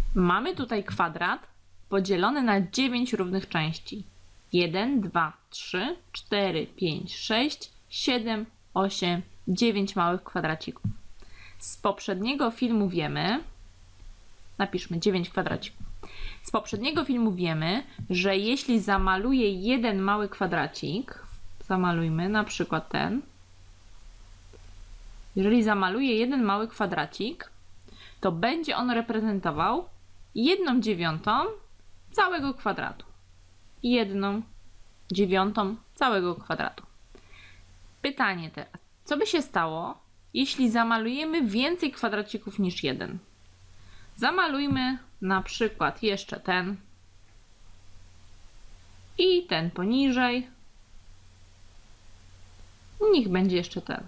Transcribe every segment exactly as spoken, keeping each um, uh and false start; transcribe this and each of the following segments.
Mamy tutaj kwadrat podzielony na dziewięć równych części. jeden, dwa, trzy, cztery, pięć, sześć, siedem, osiem, dziewięć małych kwadracików. Z poprzedniego filmu wiemy, napiszmy dziewięć kwadracików. Z poprzedniego filmu wiemy, że jeśli zamaluję jeden mały kwadracik, zamalujmy na przykład ten. Jeżeli zamaluję jeden mały kwadracik, to będzie on reprezentował jedną dziewiątą całego kwadratu. Jedną dziewiątą całego kwadratu. Pytanie teraz. Co by się stało, jeśli zamalujemy więcej kwadracików niż jeden? Zamalujmy na przykład jeszcze ten i ten poniżej. Niech będzie jeszcze ten.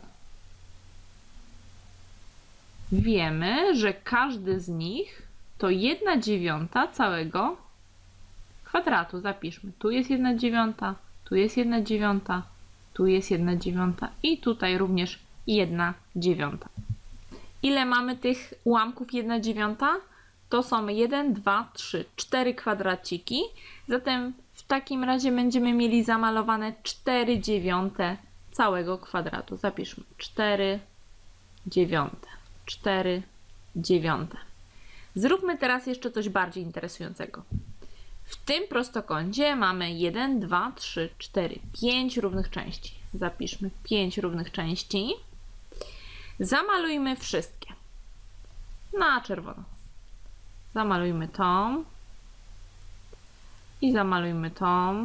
Wiemy, że każdy z nich to jedna dziewiąta całego kwadratu. Zapiszmy. Tu jest jedna dziewiąta, tu jest jedna dziewiąta, tu jest jedna dziewiąta i tutaj również jedna dziewiąta. Ile mamy tych ułamków jedna dziewiąta? To są jeden, dwa, trzy, cztery kwadraciki. Zatem w takim razie będziemy mieli zamalowane cztery dziewiąte całego kwadratu. Zapiszmy. cztery dziewiąte. cztery dziewiąte. Zróbmy teraz jeszcze coś bardziej interesującego. W tym prostokącie mamy jeden, dwa, trzy, cztery, pięć równych części. Zapiszmy pięć równych części. Zamalujmy wszystkie na czerwono. Zamalujmy tą i zamalujmy tą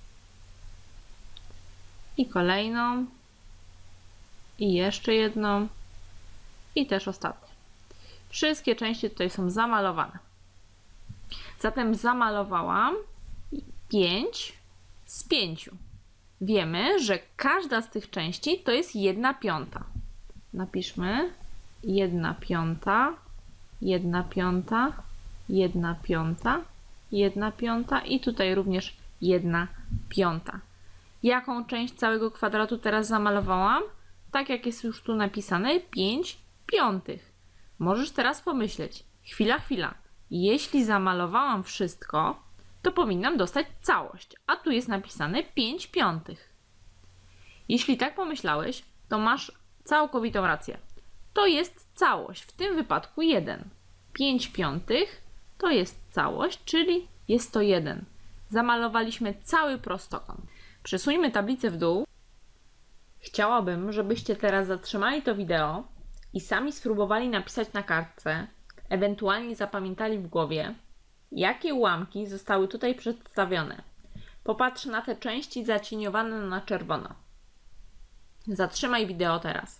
i kolejną i jeszcze jedną i też ostatnią. Wszystkie części tutaj są zamalowane. Zatem zamalowałam pięć z pięciu. Wiemy, że każda z tych części to jest jedna piąta. Napiszmy jedna piąta, jedna piąta, jedna piąta, jedna piąta i tutaj również jedna piąta. Jaką część całego kwadratu teraz zamalowałam? Tak jak jest już tu napisane, pięć piątych. Możesz teraz pomyśleć, chwila, chwila. Jeśli zamalowałam wszystko, to powinnam dostać całość, a tu jest napisane pięć piątych. Jeśli tak pomyślałeś, to masz całkowitą rację. To jest całość, w tym wypadku jeden. pięć piątych to jest całość, czyli jest to jeden. Zamalowaliśmy cały prostokąt. Przesuńmy tablicę w dół. Chciałabym, żebyście teraz zatrzymali to wideo i sami spróbowali napisać na kartce, ewentualnie zapamiętali w głowie, jakie ułamki zostały tutaj przedstawione. Popatrz na te części zacieniowane na czerwono. Zatrzymaj wideo teraz.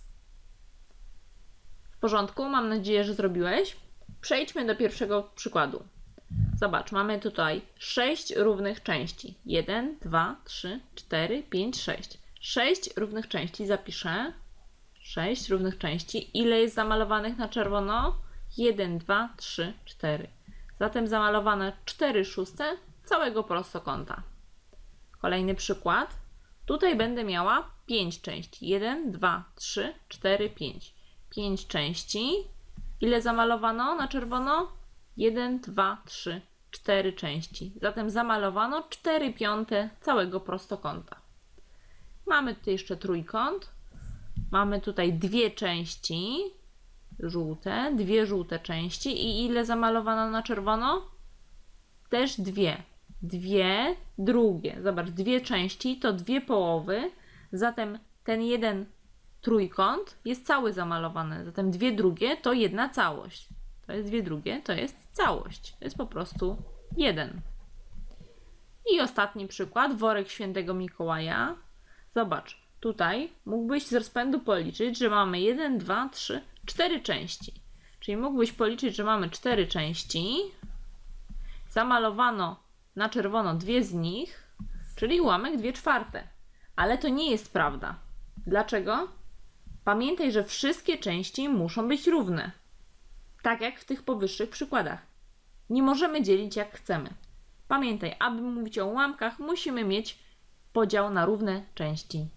W porządku? Mam nadzieję, że zrobiłeś. Przejdźmy do pierwszego przykładu. Zobacz, mamy tutaj sześć równych części. jeden, dwa, trzy, cztery, pięć, sześć. sześć równych części zapiszę. sześć równych części. Ile jest zamalowanych na czerwono? jeden, dwa, trzy, cztery. Zatem zamalowane cztery szóste całego prostokąta. Kolejny przykład. Tutaj będę miała pięć części. jeden, dwa, trzy, cztery, pięć. pięć części. Ile zamalowano na czerwono? jeden, dwa, trzy, cztery części. Zatem zamalowano cztery piąte całego prostokąta. Mamy tutaj jeszcze trójkąt. Mamy tutaj dwie części żółte, dwie żółte części i ile zamalowano na czerwono? Też dwie. Dwie drugie. Zobacz, dwie części to dwie połowy, zatem ten jeden trójkąt jest cały zamalowany, zatem dwie drugie to jedna całość. To jest dwie drugie, to jest całość. To jest po prostu jeden. I ostatni przykład, worek świętego Mikołaja. Zobacz, tutaj mógłbyś z rozpędu policzyć, że mamy jeden, dwa, trzy, cztery części. Czyli mógłbyś policzyć, że mamy cztery części. Zamalowano na czerwono dwie z nich, czyli ułamek dwie czwarte. Ale to nie jest prawda. Dlaczego? Pamiętaj, że wszystkie części muszą być równe. Tak jak w tych powyższych przykładach. Nie możemy dzielić jak chcemy. Pamiętaj, aby mówić o ułamkach, musimy mieć podział na równe części.